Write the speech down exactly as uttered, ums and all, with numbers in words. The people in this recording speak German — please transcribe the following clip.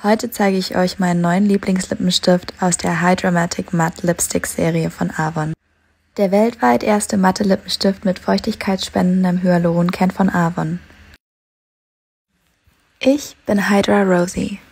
Heute zeige ich euch meinen neuen Lieblingslippenstift aus der Hydra-Matic Matte Lipstick Serie von Avon. Der weltweit erste matte Lippenstift mit feuchtigkeitsspendendem Hyaluron-Kern von Avon. Ich bin Hydra Rosie.